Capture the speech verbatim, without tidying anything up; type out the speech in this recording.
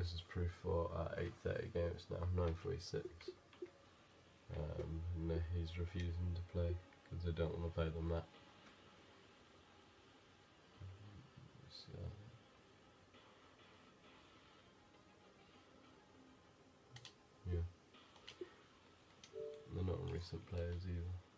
this is proof for our eight thirty game. It's now nine forty-six. Um, and he's refusing to play because they don't want to pay them that. So, yeah. They're not recent players either.